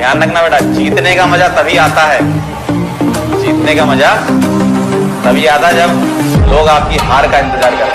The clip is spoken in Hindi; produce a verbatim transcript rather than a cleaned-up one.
ध्यान रखना बेटा, जीतने का मजा तभी आता है, जीतने का मजा तभी आता है जब लोग आपकी हार का इंतजार करें।